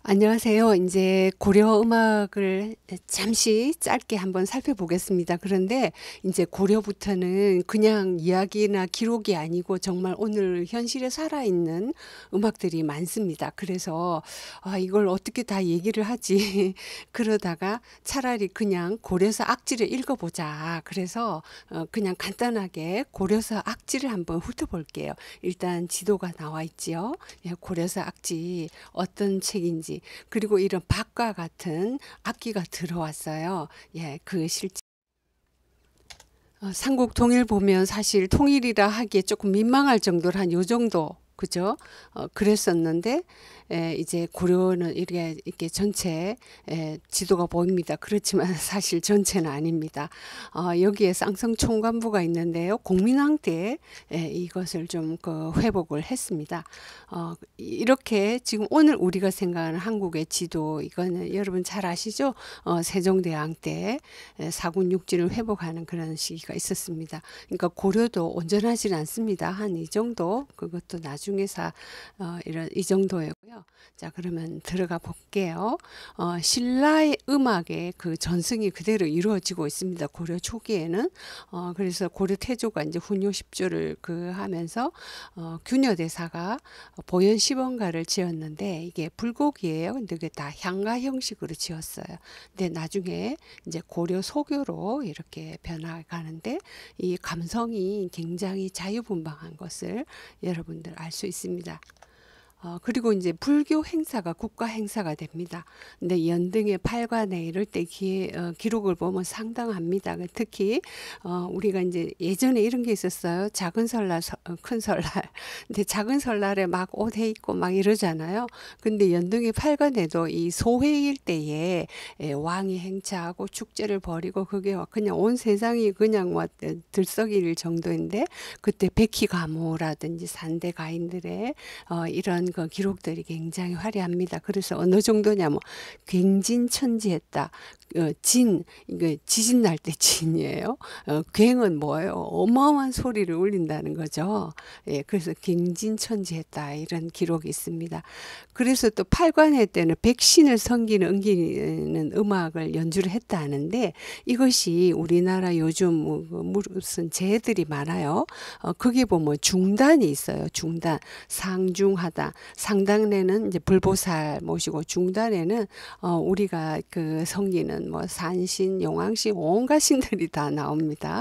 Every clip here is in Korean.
안녕하세요. 이제 고려 음악을 잠시 짧게 한번 살펴보겠습니다. 그런데 이제 고려부터는 그냥 이야기나 기록이 아니고 정말 오늘 현실에 살아있는 음악들이 많습니다. 그래서 이걸 어떻게 다 얘기를 하지? 그러다가 차라리 그냥 고려서 악지를 읽어보자. 그래서 그냥 간단하게 고려서 악지를 한번 훑어볼게요. 일단 지도가 나와 있지요. 예, 고려서 악지 어떤 책인지. 그리고 이런 박과 같은 악기가 들어왔어요. 예, 그 실제 삼국 통일 보면 사실 통일이라 하기에 조금 민망할 정도로 한 요 정도 그죠? 그랬었는데 이제 고려는 이렇게 전체 지도가 보입니다. 그렇지만 사실 전체는 아닙니다. 여기에 쌍성 총관부가 있는데요. 공민왕 때 이것을 좀 회복을 했습니다. 이렇게 지금 오늘 우리가 생각하는 한국의 지도 이거는 여러분 잘 아시죠? 세종대왕 때 사군 육지를 회복하는 그런 시기가 있었습니다. 그러니까 고려도 온전하지는 않습니다. 한 이 정도 그것도 나중에서 이런 이 정도였고요. 자, 그러면 들어가 볼게요. 신라의 음악의 그 전승이 그대로 이루어지고 있습니다. 고려 초기에는. 그래서 고려 태조가 이제 훈요 10조를 하면서 균여대사가 보현 시범가를 지었는데 이게 불곡이에요. 근데 그게 다 향가 형식으로 지었어요. 근데 나중에 이제 고려 소교로 이렇게 변화가는데 이 감성이 굉장히 자유분방한 것을 여러분들 알 수 있습니다. 그리고 이제 불교 행사가 국가 행사가 됩니다. 근데 연등의 팔관에 이럴 때 기록을 보면 상당합니다. 특히 우리가 이제 예전에 이런 게 있었어요. 작은 설날, 큰 설날. 근데 작은 설날에 막 옷 해 입고 막 이러잖아요. 근데 연등의 팔관에도 이 소회일 때에 왕이 행차하고 축제를 벌이고 그게 그냥 온 세상이 그냥 들썩일 정도인데 그때 백희가모라든지 산대 가인들의 이런 그 기록들이 굉장히 화려합니다. 그래서 어느 정도냐면 굉진천지했다. 이거 지진 날 때 진이에요. 굉은 뭐예요? 어마어마한 소리를 울린다는 거죠. 예, 그래서 굉진천지했다 이런 기록이 있습니다. 그래서 또 팔관회 때는 백신을 섬기는 음악을 연주를 했다 하는데 이것이 우리나라 요즘 무슨 재들이 많아요. 거기 보면 중단이 있어요. 중단, 상중하다. 상단에는 이제 불보살 모시고 중단에는 우리가 섬기는 뭐 산신, 용왕신, 온갖 신들이 다 나옵니다.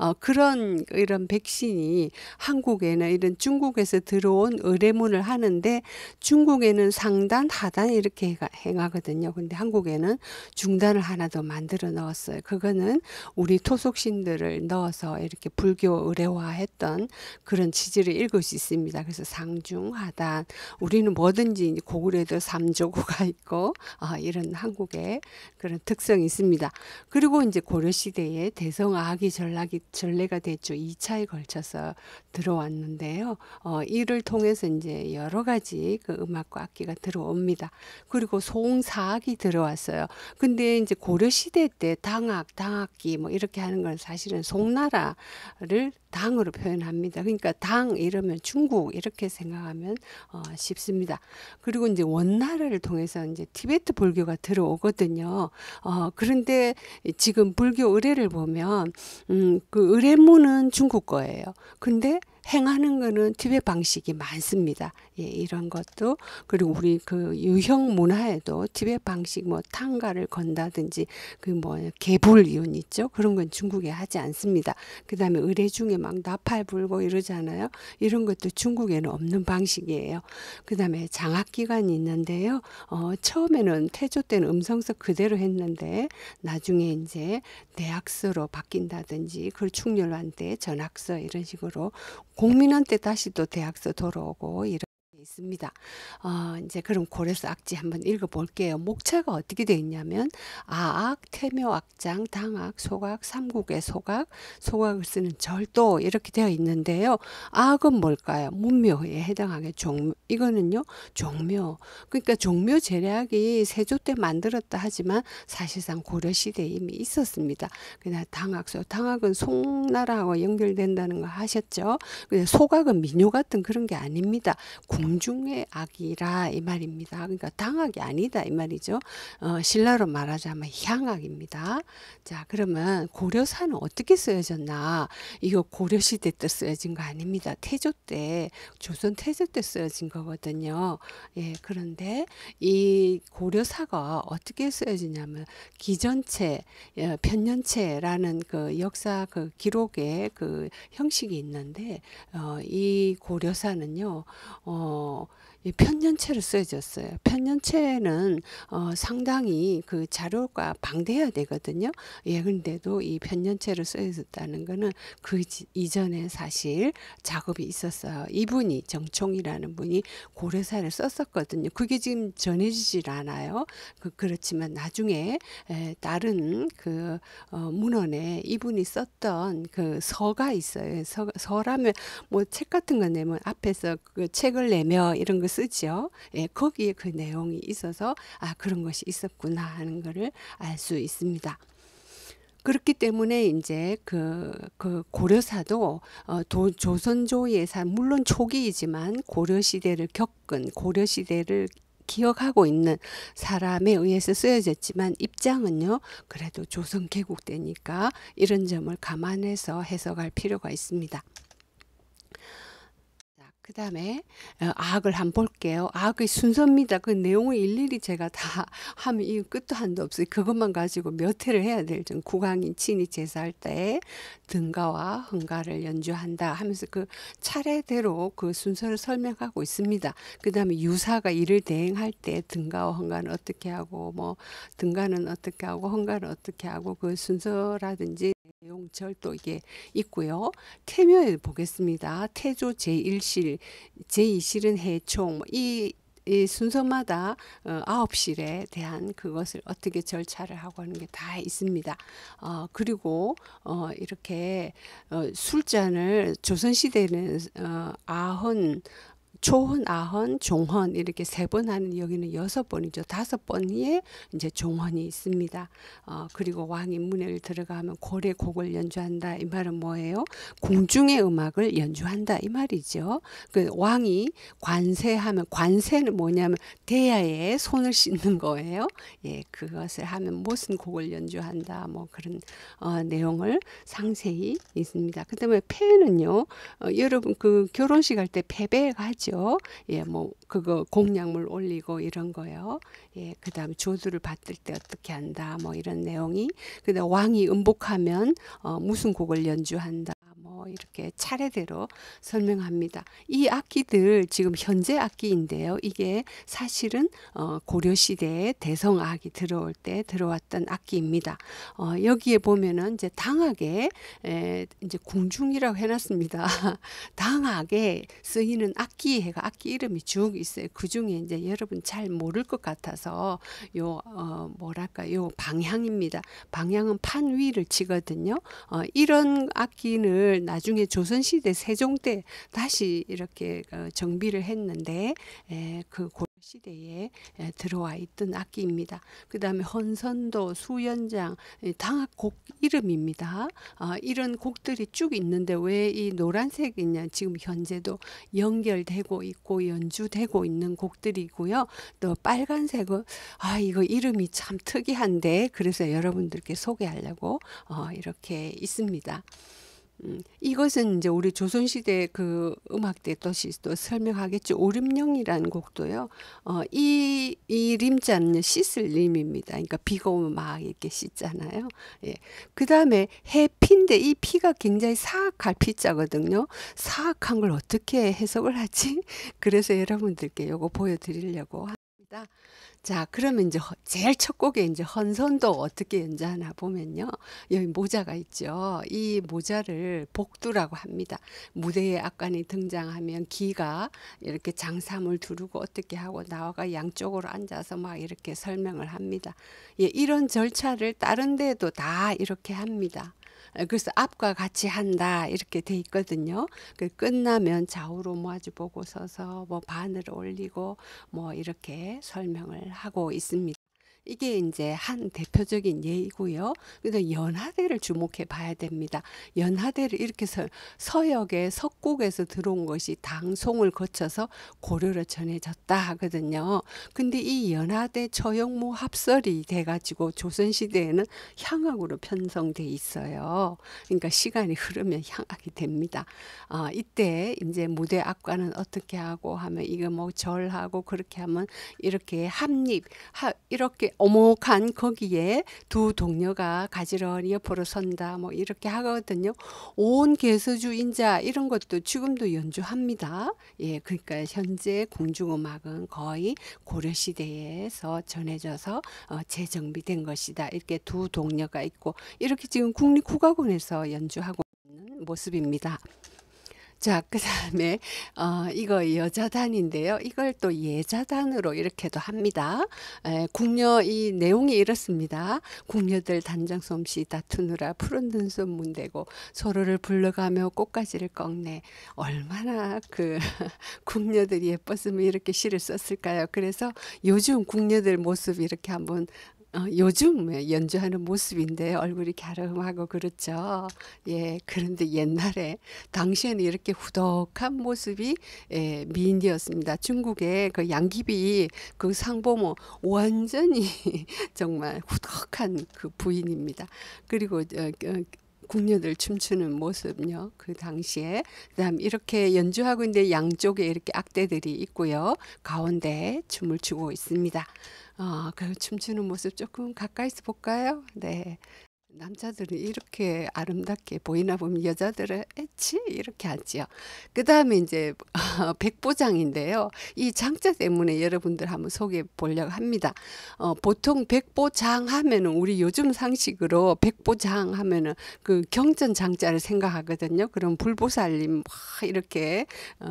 이런 백신이 한국에는 이런 중국에서 들어온 의례문을 하는데 중국에는 상단, 하단 이렇게 행하거든요. 근데 한국에는 중단을 하나 더 만들어 넣었어요. 그거는 우리 토속신들을 넣어서 이렇게 불교 의례화했던 그런 취지를 읽을 수 있습니다. 그래서 상중, 하단 우리는 뭐든지 고구려에도 삼조구가 있고 이런 한국의 그런 특성이 있습니다. 그리고 이제 고려시대에 대성아기 전래가 됐죠. 2차에 걸쳐서 들어왔는데요. 이를 통해서 이제 여러 가지 그 음악과 악기가 들어옵니다. 그리고 송사악이 들어왔어요. 근데 이제 고려시대 때 당악기 뭐 이렇게 하는 건 사실은 송나라를 당으로 표현합니다. 그러니까 당 이러면 중국 이렇게 생각하면 쉽습니다. 그리고 이제 원나라를 통해서 이제 티베트 불교가 들어오거든요. 그런데 지금 불교 의례를 보면 그 의례문은 중국 거예요. 근데 행하는 거는 티베트 방식이 많습니다. 예, 이런 것도 그리고 우리 그 유형 문화에도 티베트 방식 뭐 탕가를 건다든지 그 뭐 개불이윤 있죠. 그런 건 중국에 하지 않습니다. 그다음에 의례 중에 막 나팔 불고 이러잖아요. 이런 것도 중국에는 없는 방식이에요. 그다음에 장학기관이 있는데요. 처음에는 태조 때는 음성서 그대로 했는데 나중에 이제 대학서로 바뀐다든지 그 충렬한 때 전학서 이런 식으로 공민한테 다시 또 대학서 돌아오고 이런 게 있습니다. 이제 그럼 고려서 악지 한번 읽어볼게요. 목차가 어떻게 되어 있냐면 아악, 태묘, 악장, 당악, 소각, 삼국의 소각, 소각을 쓰는 절도 이렇게 되어 있는데요. 악은 뭘까요? 문묘에 해당하게 이거는요 종묘. 그러니까 종묘 제략이 세조 때 만들었다 하지만 사실상 고려 시대에 이미 있었습니다. 그다음 당악은 송나라하고 연결된다는 거 하셨죠? 소각은 민요 같은 그런 게 아닙니다. 정중의 악이라 이 말입니다. 그러니까 당악이 아니다 이 말이죠. 신라로 말하자면 향악입니다. 자, 그러면 고려사는 어떻게 쓰여졌나? 이거 고려시대 때 쓰여진 거 아닙니다. 태조 때, 조선 태조 때 쓰여진 거거든요. 예, 그런데 이 고려사가 어떻게 쓰여지냐면 기전체, 편년체라는 그 역사 그 기록의 그 형식이 있는데, 이 고려사는요, 이 편년체로 쓰여졌어요. 편년체는 상당히 그 자료가 방대해야 되거든요. 예, 근데도 이 편년체로 쓰여졌다는 거는 그 이전에 사실 작업이 있었어요. 이분이 정총이라는 분이 고려사를 썼었거든요. 그게 지금 전해지질 않아요. 그렇지만 나중에 다른 그 문헌에 이분이 썼던 그 서가 있어요. 서라면 뭐 책 같은 거 내면 앞에서 그 책을 내며 이런 거 쓰죠. 예, 거기에 그 내용이 있어서 아, 그런 것이 있었구나 하는 거를 알 수 있습니다. 그렇기 때문에 이제 그 고려사도 조선조의 물론 초기이지만 고려시대를 겪은 고려시대를 기억하고 있는 사람에 의해서 쓰여졌지만 입장은요, 그래도 조선 개국 때니까 이런 점을 감안해서 해석할 필요가 있습니다. 그 다음에 악을 한번 볼게요. 악의 순서입니다. 그 내용을 일일이 제가 다 하면 이 끝도 한도 없어요. 그것만 가지고 몇 회를 해야 될 정도. 국왕인 친히 제사할 때 등가와 흥가를 연주한다 하면서 그 차례대로 그 순서를 설명하고 있습니다. 그 다음에 유사가 일을 대행할 때 등가와 흥가는 어떻게 하고 뭐 등가는 어떻게 하고 흥가는 어떻게 하고 그 순서라든지 내용절도 이게 있고요. 태묘에 보겠습니다. 태조 제1실, 제2실은 해총, 이 순서마다 9실에 대한 그것을 어떻게 절차를 하고 하는 게 다 있습니다. 그리고 이렇게 술잔을 조선시대는 아흔, 초헌, 아헌, 종헌 이렇게 3번 하는 여기는 6번이죠. 5번에 이제 종헌이 있습니다. 그리고 왕이 문을 들어가면 고래곡을 연주한다. 이 말은 뭐예요? 궁중의 음악을 연주한다. 이 말이죠. 그 왕이 관세하면 관세는 뭐냐면 대야에 손을 씻는 거예요. 예, 그것을 하면 무슨 곡을 연주한다. 뭐 그런 내용을 상세히 있습니다. 그다음에 패는요. 여러분 그 결혼식 할 때 패배 가죠. 예, 뭐 그거 공약물 올리고 이런 거요. 예, 그다음에 조두를 받들 때 어떻게 한다. 뭐 이런 내용이. 그다음 왕이 음복하면 무슨 곡을 연주한다. 뭐 이렇게 차례대로 설명합니다. 이 악기들 지금 현재 악기인데요. 이게 사실은 고려시대에 대성악이 들어올 때 들어왔던 악기입니다. 여기에 보면은 이제 당악에 이제 궁중이라고 해놨습니다. 당악에 쓰이는 악기가 악기 이름이 쭉 있어요. 그 중에 이제 여러분 잘 모를 것 같아서 뭐랄까 요 방향입니다. 방향은 판 위를 치거든요. 이런 악기를 나중에 조선시대 세종 때 다시 이렇게 정비를 했는데 그 시대에 들어와 있던 악기입니다. 그 다음에 헌선도, 수연장, 당악곡 이름입니다. 이런 곡들이 쭉 있는데 왜 이 노란색이냐? 지금 현재도 연결되고 있고 연주되고 있는 곡들이고요. 또 빨간색은 이거 이름이 참 특이한데 그래서 여러분들께 소개하려고 이렇게 있습니다. 이것은 이제 우리 조선시대 그 음악대 또 설명하겠죠. 오림령이라는 곡도요. 이 림자는 씻을 림입니다. 그러니까 비가 오면 막 이렇게 씻잖아요. 예. 그 다음에 해피인데 이 피가 굉장히 사악할 피자거든요. 사악한 걸 어떻게 해석을 하지? 그래서 여러분들께 요거 보여드리려고 합니다. 자, 그러면 이제 제일 첫 곡에 이제 헌선도 어떻게 연주하나 보면요. 여기 모자가 있죠. 이 모자를 복두라고 합니다. 무대에 악관이 등장하면 기가 이렇게 장삼을 두르고 어떻게 하고 나와가 양쪽으로 앉아서 막 이렇게 설명을 합니다. 예, 이런 절차를 다른 데도 다 이렇게 합니다. 그래서 앞과 같이 한다 이렇게 돼 있거든요. 끝나면 좌우로 마주 보고 서서 뭐 바늘을 올리고 뭐 이렇게 설명을 하고 있습니다. 이게 이제 한 대표적인 예이고요. 그래서 연하대를 주목해 봐야 됩니다. 연하대를 이렇게 서역의 석국에서 들어온 것이 당송을 거쳐서 고려로 전해졌다 하거든요. 근데 이 연하대 처형무 합설이 돼가지고 조선시대에는 향악으로 편성돼 있어요. 그러니까 시간이 흐르면 향악이 됩니다. 이때 이제 무대 악관은 어떻게 하고 하면 이거 뭐 절하고 그렇게 하면 이렇게 합립, 이렇게 오목한 거기에 두 동료가 가지런히 옆으로 선다 뭐 이렇게 하거든요. 온 개서주 인자 이런 것도 지금도 연주합니다. 예, 그러니까 현재 궁중음악은 거의 고려 시대에서 전해져서 재정비된 것이다. 이렇게 두 동료가 있고 이렇게 지금 국립국악원에서 연주하고 있는 모습입니다. 자, 그 다음에, 이거 여자단인데요. 이걸 또 예자단으로 이렇게도 합니다. 궁녀, 이 내용이 이렇습니다. 궁녀들 단장 솜씨 다투느라 푸른 눈썹 문대고 서로를 불러가며 꽃가지를 꺾네. 얼마나 그 궁녀들이 예뻤으면 이렇게 시를 썼을까요? 그래서 요즘 궁녀들 모습 이렇게 한번 요즘 연주하는 모습인데 얼굴이 갸름하고 그렇죠. 예, 그런데 옛날에 당시에는 이렇게 후덕한 모습이 미인이었습니다. 중국의 그 양귀비 그 상 보면 완전히 정말 후덕한 그 부인입니다. 그리고 궁녀들 춤추는 모습요. 그 당시에. 그다음 이렇게 연주하고 있는데 양쪽에 이렇게 악대들이 있고요. 가운데 춤을 추고 있습니다. 그 춤추는 모습 조금 가까이서 볼까요? 네. 남자들은 이렇게 아름답게 보이나 보면 여자들은 에치 이렇게 하지요. 그 다음에 이제 백보장인데요. 이 장자 때문에 여러분들 한번 소개해 보려고 합니다. 보통 백보장 하면은 우리 요즘 상식으로 백보장 하면은 그 경전 장자를 생각하거든요. 그럼 불보살님 막 이렇게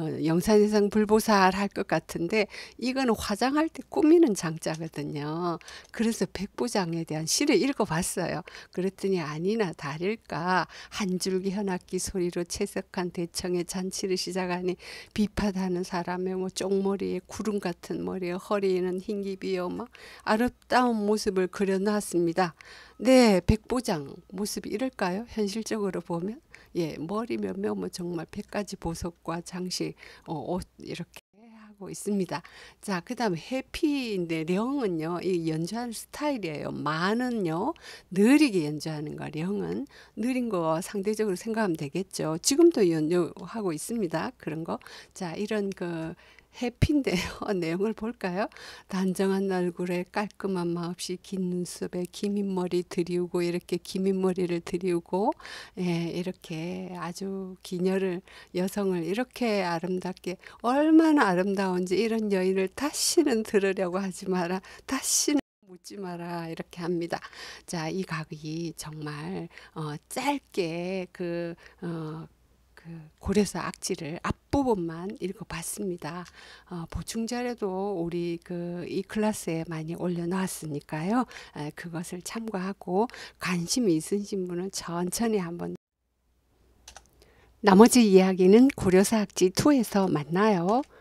영산세상 불보살 할 것 같은데 이거는 화장할 때 꾸미는 장자거든요. 그래서 백보장에 대한 시를 읽어봤어요. 그랬더니 아니나 다를까 한 줄기 현악기 소리로 채석한 대청의 잔치를 시작하니 비파다는 사람의 뭐 쪽머리에 구름 같은 머리에 허리에는 흰기비요 막 아름다운 모습을 그려놨습니다. 네, 백보장 모습이 이럴까요? 현실적으로 보면 예, 머리면 뭐 정말 100가지 보석과 장식 옷 이렇게 하고 있습니다. 자, 그 다음에 해피인데 령은요, 이 연주하는 스타일이에요. 마는요, 느리게 연주하는 거, 령은 느린 거 상대적으로 생각하면 되겠죠. 지금도 연주하고 있습니다. 그런 거. 자, 이런 그 해피인데요. 내용을 볼까요? 단정한 얼굴에 깔끔한 마없이 긴 눈썹에 기민 머리 들이우고 이렇게 기민 머리를 들이우고 예, 이렇게 아주 기녀를 여성을 이렇게 아름답게 얼마나 아름다운지 이런 여인을 다시는 들으려고 하지 마라. 다시는 묻지 마라 이렇게 합니다. 자, 이 각이 정말 짧게 고려서 악지를 앞부분만 읽어봤습니다. 보충 자료도 우리 이 클래스에 많이 올려놨으니까요. 그것을 참고하고 관심이 있으신 분은 천천히 한번 나머지 이야기는 고려사 악지 2에서 만나요.